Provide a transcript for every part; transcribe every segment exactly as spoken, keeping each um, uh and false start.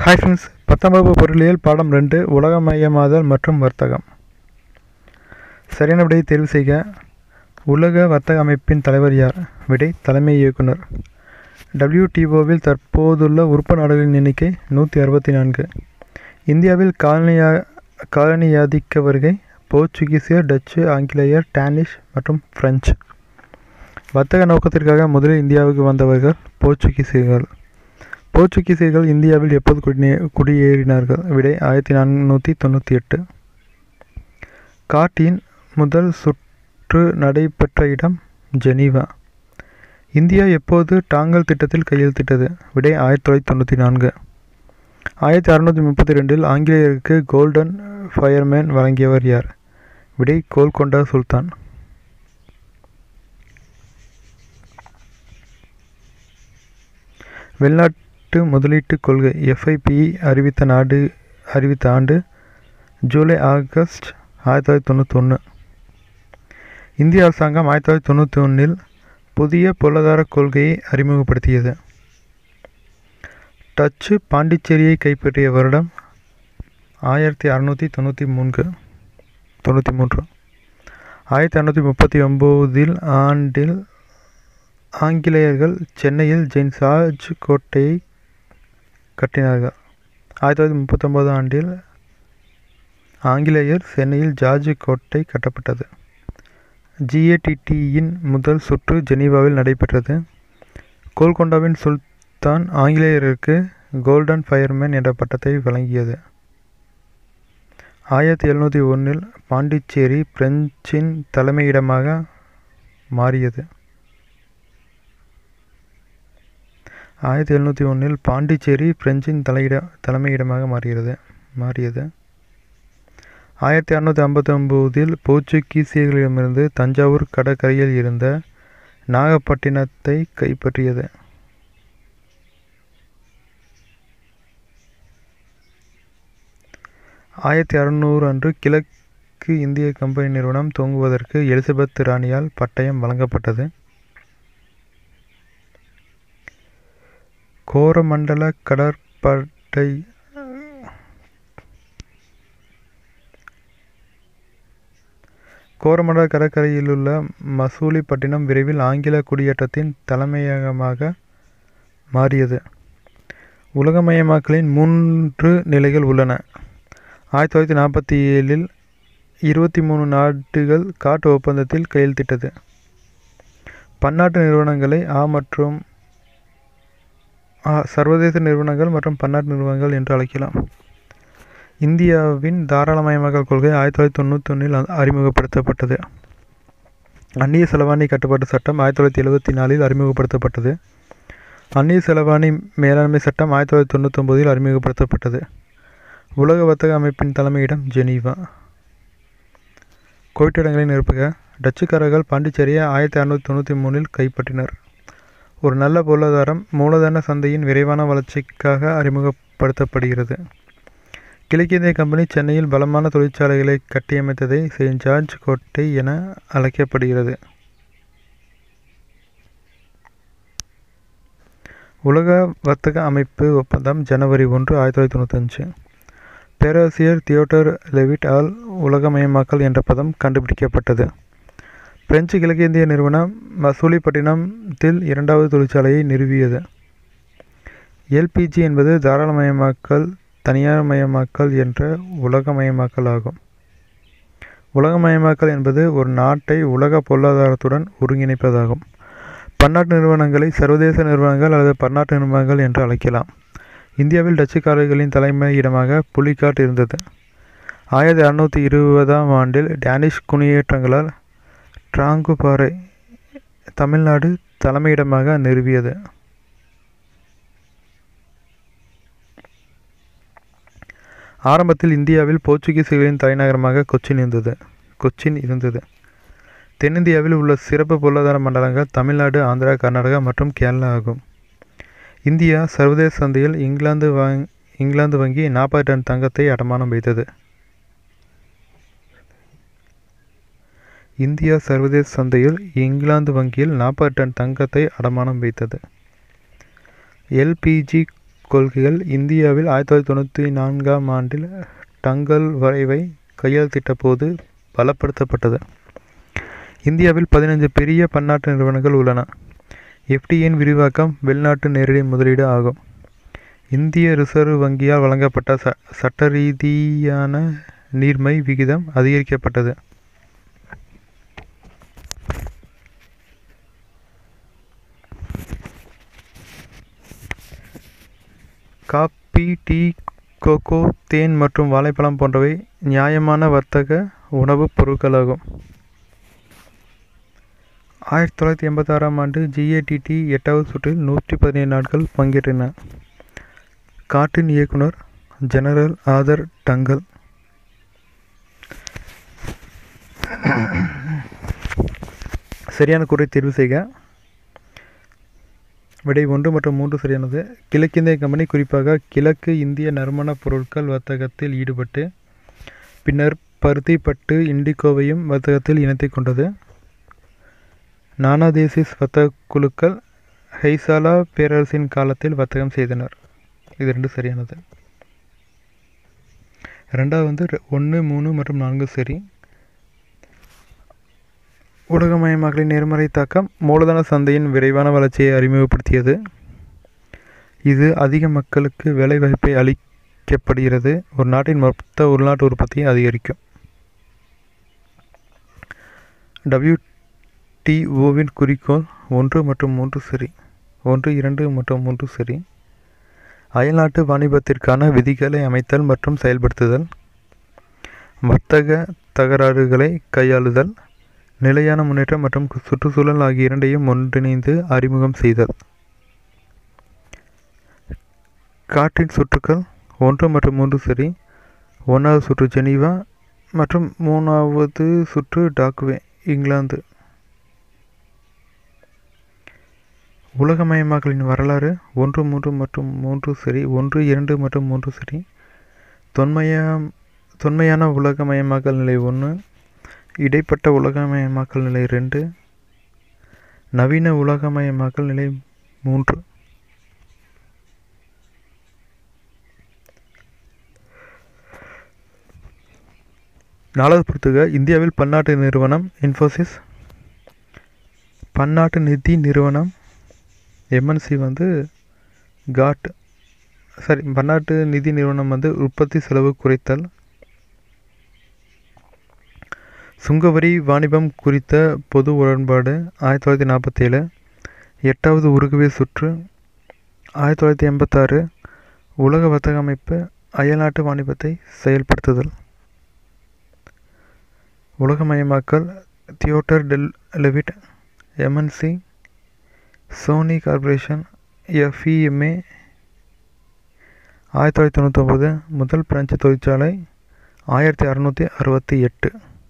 Hi friends, பத்தாம் வகுப்பு பொருளியல் பாடம் ரெண்டு உலகமயமாதல் மற்றும் வர்த்தகம். சரியான விடையை தேர்வு செய்க. உலக வர்த்தக அமைப்பின் தலைவர் யார்? விடை தலைமை இயக்குனர். டபிள்யூடிஓவில் தற்போதுள்ள உறுப்பு நாடுகளின் எண்ணிக்கை நூற்றி அறுபத்தி நான்கு. இந்தியாவில் காலனியா காலனியாதிக்க வருகை போர்ச்சுகீசியர், டச்சு, ஆங்கிலேயர், டேனிஷ் மற்றும் பிரெஞ்சு. வர்த்தக நோக்கத்திற்காக முதலில் இந்தியாவுக்கு வந்தவர்கள் போர்ச்சுகீசியர்கள். போர்ச்சுகீசியர்கள் இந்தியாவில் எப்போது குடியே குடியேறினார்கள்? விடை ஆயிரத்தி நானூற்றி தொண்ணூற்றி எட்டு. காட்டின் முதல் சுற்று நடைபெற்ற இடம் ஜெனீவா. இந்தியா எப்போது டாங்கல் திட்டத்தில் கையெழுத்திட்டது? விடை ஆயிரத்தி தொள்ளாயிரத்தி தொண்ணூற்றி நான்கு. ஆயிரத்தி அறுநூற்றி முப்பத்தி ரெண்டில் ஆங்கிலேயருக்கு கோல்டன் ஃபயர்மேன் வழங்கியவர் யார்? விடை கோல்கொண்டா சுல்தான். வெளிநாட்டு முதலீட்டு கொள்கை எஃப்ஐபிஇ அறிவித்த நாடு அறிவித்த ஆண்டு ஜூலை ஆகஸ்ட் ஆயிரத்தி தொள்ளாயிரத்தி தொண்ணூற்றி ஒன்று. இந்திய அரசாங்கம் ஆயிரத்தி தொள்ளாயிரத்தி தொண்ணூற்றி ஒன்றில் புதிய பொருளாதார கொள்கையை அறிமுகப்படுத்தியது. டச்சு பாண்டிச்சேரியை கைப்பற்றிய வருடம் ஆயிரத்தி அறுநூற்றி தொண்ணூற்றி மூன்று தொண்ணூற்றி மூன்று ஆயிரத்தி அறுநூற்றி முப்பத்தி ஒம்போதில் ஆண்டில் ஆங்கிலேயர்கள் சென்னையில் செயின்ட் ஜார்ஜ் கோட்டையை கட்டினார்கள். ஆயிரத்தி தொள்ளாயிரத்தி முப்பத்தொம்போது ஆண்டில் ஆங்கிலேயர் சென்னையில் ஜார்ஜ் கோட்டை கட்டப்பட்டது. ஜிஏடிடியின் முதல் சுற்று ஜெனீவாவில் நடைபெற்றது. கோல்கொண்டாவின் சுல்தான் ஆங்கிலேயருக்கு கோல்டன் ஃபயர்மேன் என்ற பட்டத்தை வழங்கியது. ஆயிரத்தி எழுநூற்றி ஒன்றில் பாண்டிச்சேரி பிரெஞ்சின் தலைமையிடமாக மாறியது. ஆயிரத்தி எழுநூற்றி ஒன்றில் பாண்டிச்சேரி பிரெஞ்சின் தலையிட தலைமையிடமாக மாறுகிறது மாறியது ஆயிரத்தி அறுநூற்றி ஐம்பத்தி ஒம்போதில் போர்ச்சுகீசியர்களிடமிருந்து தஞ்சாவூர் கடற்கரையில் இருந்த நாகப்பட்டினத்தை கைப்பற்றியது. ஆயிரத்தி அறுநூறு அன்று கிழக்கு இந்திய கம்பெனி நிறுவனம் துவங்குவதற்கு எலிசபெத் ராணியால் பட்டயம் வழங்கப்பட்டது. கோரமண்டல கடற்படை கோரமண்டல கடற்கரையிலுள்ள மசூலிப்பட்டினம் விரைவில் ஆங்கில குடியேற்றத்தின் தலைமையகமாக மாறியது. உலகமயமாக்கலின் மூன்று நிலைகள் உள்ளன. ஆயிரத்தி தொள்ளாயிரத்தி நாற்பத்தி ஏழில் இருபத்தி மூணு நாடுகள் காட்டு ஒப்பந்தத்தில் கையெழுத்திட்டது. பன்னாட்டு நிறுவனங்களை ஆ மற்றும் சர்வதேச நிறுவனங்கள் மற்றும் பன்னாட்டு நிறுவனங்கள் என்று அழைக்கலாம். இந்தியாவின் தாராளமயமாக்கல் கொள்கை ஆயிரத்தி தொள்ளாயிரத்தி தொண்ணூற்றி ஒன்றில் அறிமுகப்படுத்தப்பட்டது. அந்நிய செலவாணி கட்டுப்பாட்டு சட்டம் ஆயிரத்தி தொள்ளாயிரத்தி எழுபத்தி நாலில் அறிமுகப்படுத்தப்பட்டது. அந்நிய செலவாணி மேலாண்மை சட்டம் ஆயிரத்தி தொள்ளாயிரத்தி தொண்ணூற்றி ஒன்பதில் அறிமுகப்படுத்தப்பட்டது. உலக வர்த்தக அமைப்பின் தலைமையிடம் ஜெனீவா. கோயிட்டிடங்களை நிரப்புக. டச்சுக்காரர்கள் பாண்டிச்சேரியை ஆயிரத்தி அறுநூற்றி தொண்ணூற்றி மூணில் கைப்பற்றினர். ஒரு நல்ல பொருளாதாரம் மூலதன சந்தையின் விரைவான வளர்ச்சிக்காக அறிமுகப்படுத்தப்படுகிறது. கிழக்கிந்திய கம்பெனி சென்னையில் பலமான தொழிற்சாலைகளை கட்டியமைத்ததை செயின்ட் ஜார்ஜ் கோட்டை என அழைக்கப்படுகிறது. உலக வர்த்தக அமைப்பு ஒப்பந்தம் ஜனவரி ஒன்று ஆயிரத்தி தொள்ளாயிரத்தி தொண்ணூத்தஞ்சு. பேராசிரியர் தியோடர் லெவிட் ஆல் உலகமயமாக்கல் என்ற பதம் கண்டுபிடிக்கப்பட்டது. பிரெஞ்சு கிழக்கிந்திய நிறுவனம் மசூலிப்பட்டினத்தில் இரண்டாவது தொழிற்சாலையை நிறுவியது. எல்பிஜி என்பது தாராளமயமாக்கல் தனியார்மயமாக்கல் என்ற உலகமயமாக்கல் ஆகும். உலகமயமாக்கல் என்பது ஒரு நாட்டை உலக பொருளாதாரத்துடன் ஒருங்கிணைப்பதாகும். பன்னாட்டு நிறுவனங்களை சர்வதேச நிறுவனங்கள் அல்லது பன்னாட்டு நிறுவனங்கள் என்று அழைக்கலாம். இந்தியாவில் டச்சுக்காரர்களின் தலைமையிடமாக புலிகாட் இருந்தது. ஆயிரத்தி அறுநூற்றி இருபதாம் ஆண்டில் டேனிஷ் குடியேற்றங்களால் டிராங்குபாறை தமிழ்நாடு தலைமையிடமாக நிறுவியது. ஆரம்பத்தில் இந்தியாவில் போர்ச்சுகீசியர்களின் தலைநகரமாக கொச்சின் இருந்தது கொச்சின் இருந்தது. தென்னிந்தியாவில் உள்ள சிறப்பு பொருளாதார மண்டலங்கள் தமிழ்நாடு, ஆந்திரா, கர்நாடகா மற்றும் கேரளா ஆகும். இந்தியா சர்வதேச சந்தையில் இங்கிலாந்து வங் இங்கிலாந்து வங்கி நாற்பது டன் தங்கத்தை அடமானம் வைத்தது. இந்தியா சர்வதேச சந்தையில் இங்கிலாந்து வங்கியில் நாற்பது டன் தங்கத்தை அடமானம் வைத்தது. எல்பிஜி கொள்கைகள் இந்தியாவில் ஆயிரத்தி தொள்ளாயிரத்தி தொண்ணூற்றி நான்காம் ஆண்டில் டங்கல் வரைவை கையெழுத்திட்ட போது பலப்படுத்தப்பட்டது. இந்தியாவில் பதினைந்து பெரிய பன்னாட்டு நிறுவனங்கள் உள்ளன. எஃப்டிஏயின் விரிவாக்கம் வெளிநாட்டு நேரடி முதலீடு ஆகும். இந்திய ரிசர்வ் வங்கியால் வழங்கப்பட்ட ச சட்ட ரீதியான நீர்மை விகிதம் அதிகரிக்கப்பட்டது. காபி, டீ, கோகோ, தேன் மற்றும் வாழைப்பழம் போன்றவை நியாயமான வர்த்தக உணவுப் பொருட்களாகும். ஆயிரத்தி தொள்ளாயிரத்தி எண்பத்தி ஆறாம் ஆண்டு ஜிஏடிடி எட்டாவது சுற்றில் நூற்றி பதினேழு நாடுகள் பங்கேற்றன. காற்றின் இயக்குனர் ஜெனரல் ஆதர் டங்கல். சரியான கூறை தேர்வு செய்க. விடை ஒன்று மற்றும் மூன்று சரியானது. கிழக்கிந்திய கம்பெனி குறிப்பாக கிழக்கு இந்திய நறுமணப் பொருட்கள் வர்த்தகத்தில் ஈடுபட்டு பின்னர் பருத்தி, பட்டு, இண்டிகோவையும் வர்த்தகத்தில் இணைத்து கொண்டது. நானாதேசிஸ் வர்த்தக குழுக்கள் ஹைசாலா பேரரசின் காலத்தில் வர்த்தகம் செய்தனர். இது ரெண்டு சரியானது. ரெண்டாவது வந்து ஒன்று, மூணு மற்றும் நான்கு சரி. உலகமயமாக்கலின் நேர்மறை தாக்கம் மூலதன சந்தையின் விரைவான வளர்ச்சியை அறிமுகப்படுத்தியது. இது அதிக மக்களுக்கு வேலைவாய்ப்பை அளிக்கப்படுகிறது. ஒரு நாட்டின் மொத்த உள்நாட்டு உற்பத்தியை அதிகரிக்கும். டபிள்யூடிஓவின் குறிக்கோள் ஒன்று மற்றும் மூன்று சரி. ஒன்று, இரண்டு மற்றும் மூன்று சரி. அயல்நாட்டு வாணிபத்திற்கான விதிகளை அமைத்தல் மற்றும் செயல்படுத்துதல், வர்த்தக தகராறுகளை கையாளுதல், நிலையான முன்னேற்றம் மற்றும் சுற்றுச்சூழல் ஆகிய இரண்டையும் ஒன்றிணைந்து அறிமுகம் செய்தல். காற்றின் சுற்றுக்கள் ஒன்று மற்றும் மூன்று சரி. ஒன்றாவது சுற்று ஜெனீவா மற்றும் மூணாவது சுற்று டாக்வே, இங்கிலாந்து. உலகமயமாக்கலின் வரலாறு ஒன்று, மூன்று மற்றும் மூன்று சரி. ஒன்று, இரண்டு மற்றும் மூன்று சரி. தொன்மையா தொன்மையான உலகமயமாக்கல் நிலை ஒன்று, இடைப்பட்ட உலகமயமாக்கல் நிலை ரெண்டு, நவீன உலகமயமாக்கல் நிலை மூன்று. நாலாவது பொறுத்துக. இந்தியாவில் பன்னாட்டு நிறுவனம் இன்ஃபோசிஸ், பன்னாட்டு நிதி நிறுவனம் எம்என்சி வந்து காட் சாரி பன்னாட்டு நிதி நிறுவனம் வந்து உற்பத்தி செலவு குறைத்தல், சுங்கவரி வாணிபம் குறித்த பொது உடன்பாடு ஆயிரத்தி தொள்ளாயிரத்தி நாற்பத்தி ஏழு. எட்டாவது உருகுவே சுற்று ஆயிரத்தி தொள்ளாயிரத்தி எண்பத்தாறு. உலக வர்த்தக அமைப்பு அயல்நாட்டு வாணிபத்தை செயல்படுத்துதல். உலகமயமாக்கல் தியோடர் டெல் Levitt, MNC, Sony Corporation, FEMA. ஆயிரத்தி தொள்ளாயிரத்தி தொண்ணூத்தொம்பது முதல் பிரெஞ்சு தொழிற்சாலை ஆயிரத்தி அறுநூற்றி அறுபத்தி எட்டு.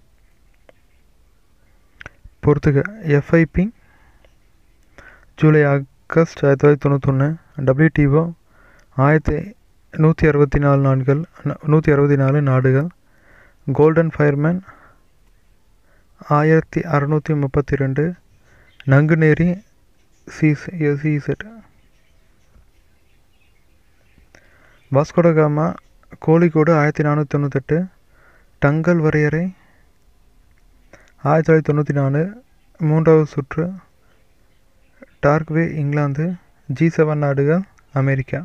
பொறுத்துக. எஃப்ஐபி ஜூலை ஆகஸ்ட் ஆயிரத்தி தொள்ளாயிரத்தி தொண்ணூத்தொன்று. டபிள்யூடிஓ ஆயிரத்தி நூற்றி அறுபத்தி நாலு நாடுகள் நூற்றி அறுபத்தி நாலு நாடுகள். கோல்டன் ஃபயர்மேன் ஆயிரத்தி அறநூற்றி முப்பத்தி ரெண்டு. நங்குநேரி சிசெட். வாஸ்கோடகாமா கோழிக்கோடு ஆயிரத்தி நானூற்றி தொண்ணூத்தெட்டு. டங்கல் வரையறை ஆயிரத்தி தொள்ளாயிரத்தி தொண்ணூற்றி நாலு. மூன்றாவது சுற்று டார்க்வே, இங்கிலாந்து. ஜி செவன் நாடுகள், அமெரிக்கா.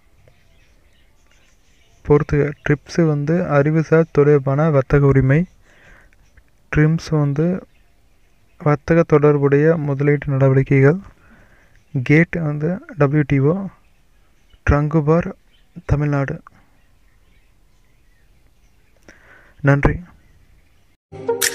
பொறுத்துக. ட்ரிப்ஸு வந்து அறிவுசார் தொடர்பான வர்த்தக உரிமை. ட்ரிம்ஸ் வந்து வர்த்தக தொடர்புடைய முதலீட்டு நடவடிக்கைகள். கேட் வந்து டபிள்யூடிஓ. ட்ரங்குபார் தமிழ்நாடு. நன்றி.